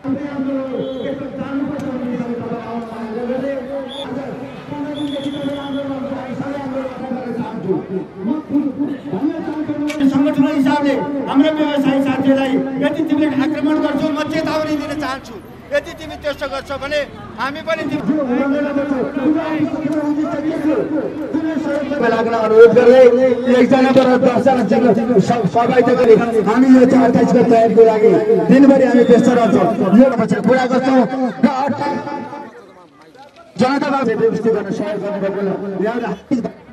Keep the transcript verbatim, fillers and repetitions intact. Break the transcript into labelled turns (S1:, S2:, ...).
S1: संगठनको हिसाबले हाम्रो व्यवसायी साथीहरूलाई यदि तिमीले आक्रमण गर्छौ म चेतावनी दिन चाहन्छु। यदि तिमी त्यस्तो गर्छौ भने हामी पनि
S2: लाग्न अनुरोध गर्दै एकजनाबाट दसजना सहभागिता गरी हामी यो अट्ठाइस गते तयारीको लागि दिनभरि हामी व्यस्त रहन्छौँ। यो पुरा गर्छौँ। जनतालाई व्यवस्थित गर्न सहयोग गर्नुभएको